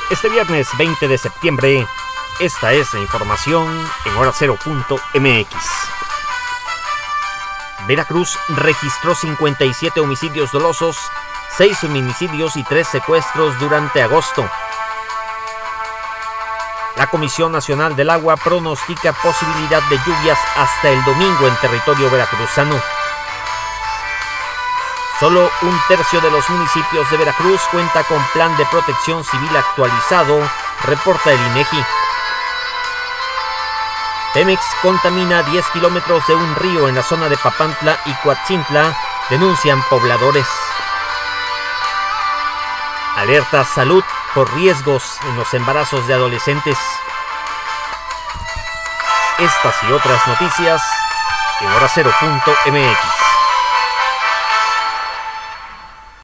Este viernes 20 de septiembre, esta es la información en horacero.mx. Veracruz registró 57 homicidios dolosos, 6 feminicidios y 3 secuestros durante agosto. La Comisión Nacional del Agua pronostica posibilidad de lluvias hasta el domingo en territorio veracruzano. Solo 1/3 de los municipios de Veracruz cuenta con plan de protección civil actualizado, reporta el INEGI. Pemex contamina 10 kilómetros de un río en la zona de Papantla y Coatzintla, denuncian pobladores. Alerta salud por riesgos en los embarazos de adolescentes. Estas y otras noticias en horacero.mx.